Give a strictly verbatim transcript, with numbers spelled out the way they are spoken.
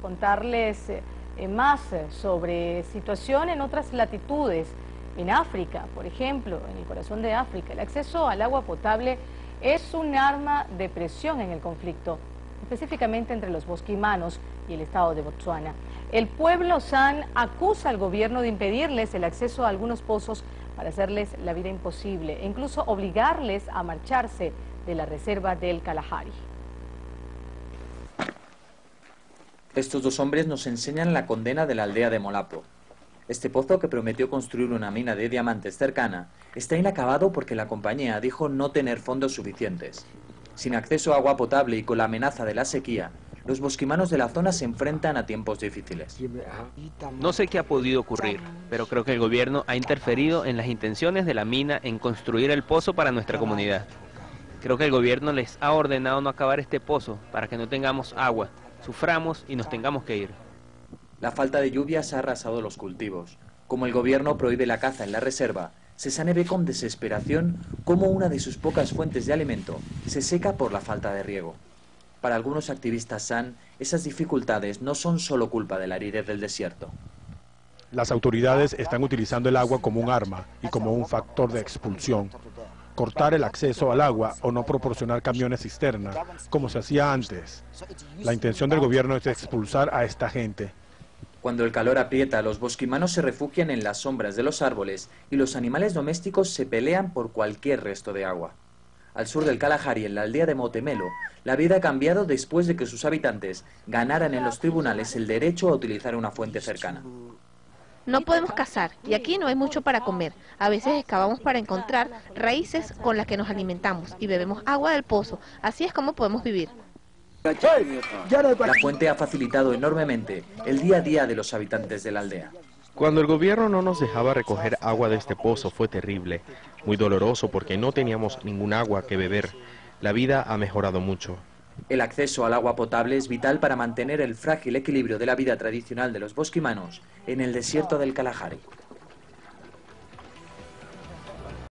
contarles eh, más sobre situación en otras latitudes. En África, por ejemplo, en el corazón de África, el acceso al agua potable es un arma de presión en el conflicto, específicamente entre los bosquimanos y el estado de Botsuana. El pueblo San acusa al gobierno de impedirles el acceso a algunos pozos para hacerles la vida imposible e incluso obligarles a marcharse de la reserva del Kalahari. Estos dos hombres nos enseñan la condena de la aldea de Molapo. Este pozo, que prometió construir una mina de diamantes cercana, está inacabado porque la compañía dijo no tener fondos suficientes. Sin acceso a agua potable y con la amenaza de la sequía, los bosquimanos de la zona se enfrentan a tiempos difíciles. No sé qué ha podido ocurrir, pero creo que el gobierno ha interferido en las intenciones de la mina en construir el pozo para nuestra comunidad. Creo que el gobierno les ha ordenado no acabar este pozo para que no tengamos agua, suframos y nos tengamos que ir. La falta de lluvias ha arrasado los cultivos. Como el gobierno prohíbe la caza en la reserva, Sesane ve con desesperación cómo una de sus pocas fuentes de alimento se seca por la falta de riego. Para algunos activistas San, esas dificultades no son solo culpa de la aridez del desierto. Las autoridades están utilizando el agua como un arma y como un factor de expulsión. Cortar el acceso al agua o no proporcionar camiones cisterna, como se hacía antes. La intención del gobierno es expulsar a esta gente. Cuando el calor aprieta, los bosquimanos se refugian en las sombras de los árboles y los animales domésticos se pelean por cualquier resto de agua. Al sur del Kalahari, en la aldea de Motemelo, la vida ha cambiado después de que sus habitantes ganaran en los tribunales el derecho a utilizar una fuente cercana. No podemos cazar y aquí no hay mucho para comer. A veces excavamos para encontrar raíces con las que nos alimentamos y bebemos agua del pozo. Así es como podemos vivir. La fuente ha facilitado enormemente el día a día de los habitantes de la aldea. Cuando el gobierno no nos dejaba recoger agua de este pozo fue terrible, muy doloroso porque no teníamos ningún agua que beber. La vida ha mejorado mucho. El acceso al agua potable es vital para mantener el frágil equilibrio de la vida tradicional de los bosquimanos en el desierto del Kalahari.